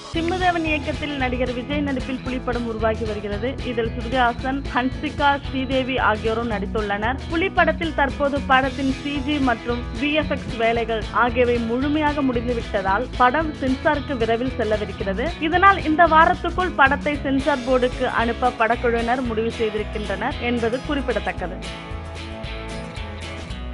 சிம்புதேவன் இயக்கத்தில் நடிகர் விஜய் நடிப்பில் புலி படம் உருவாகி வருகிறது. இதில் ஸ்ருதிஹாசன், ஹன்சிகா, ஸ்ரீதேவி ஆகியோரும் நடித்துள்ளனர். புலி படத்தில் தற்போது படத்தின் சிஜி மற்றும் விஎஃப்எக்ஸ் வேலைகள் ஆகியவை முழுமையாக முடிந்துவிட்டதால் படம் சென்சாருக்கு விரைவில் செல்லவிருக்கிறது. இதனால் இந்த வாரத்துக்குள் படத்தை சென்சார் போர்டுக்கு அனுப்ப படக்குழுவினர் முடிவு செய்திருக்கின்றனர் என்பது குறிப்பிடத்தக்கது.